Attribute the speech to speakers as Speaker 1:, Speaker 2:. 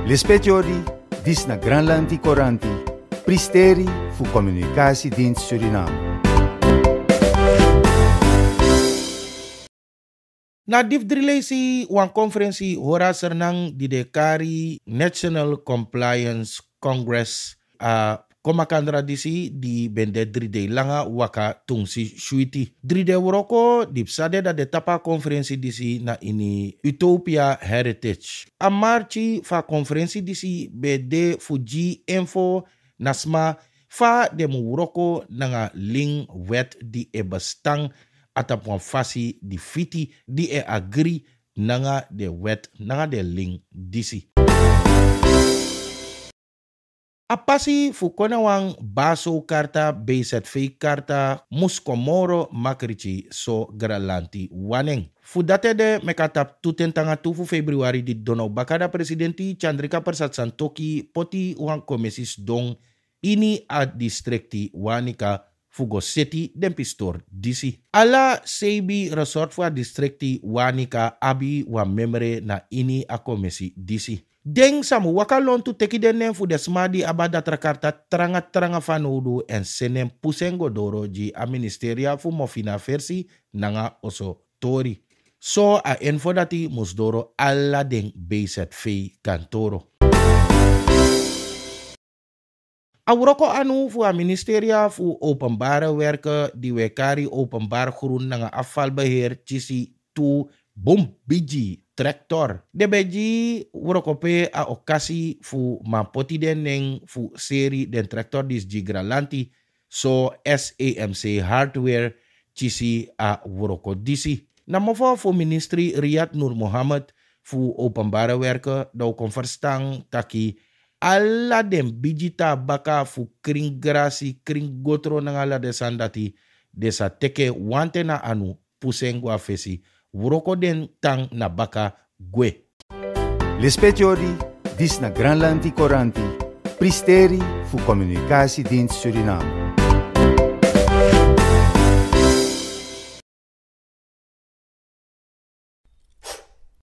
Speaker 1: Lispetiori, dis na Granlandi Coranti, Pristeri fu Communicatiedienst Suriname.
Speaker 2: Na difdrilesi wan konferensi hora sernang di dekari National Compliance Congress komakandra disi di bende dride langa waka tungsi shuiti. Dride woroko dipsade da de tapa konferensi disi na ini Utopia Heritage. A marchi fa konferensi disi bede fuji info nasma fa demu woroko nanga ling wet di e bestang atapwan fasi di fiti di e agri nanga de wet nanga de ling disi. Apasi fukona wang baso karta BZV karta muskomoro makrichi so gralanti waneng. Fudate de mekatap tutentanga tufu Februari di dono bakada presidenti Chandrika Persat Santoki poti wang komisis dong ini a distrikti wanika fugo city den pistor disi. Ala sebi resort fu a distrikti wanika abi wa membre na ini a komisi disi. Deng samu wakalon tu teki denen fu desmadi abada trakarta tranga fanudu en senem pusengo doro ji a ministeria fu mofina versi nanga oso tori. So a info dati musdoro alla den BZV kantoro. Awroko anu fu a ministeria fu openbare werken die wekari openbaar groen nanga afvalbeheer chisi tu bom biji tractor. De beji wrokope a okasi fu mampoti den neng fu seri den tractor dis jigralanti so SAMC hardware chisi a wroko disi. Namofo fu ministry Riyad Nur Mohammed fu openbare werken dau konverstang taki alla den bijita baka fu kring grasi kring gotro nangala de sandati desa teke wante na anu pusengwa fesi wuroko den tang na baka gwe.
Speaker 1: Lispetiori, dis na Granlandi Coranti, Pristeri fu Communicatiedienst Suriname.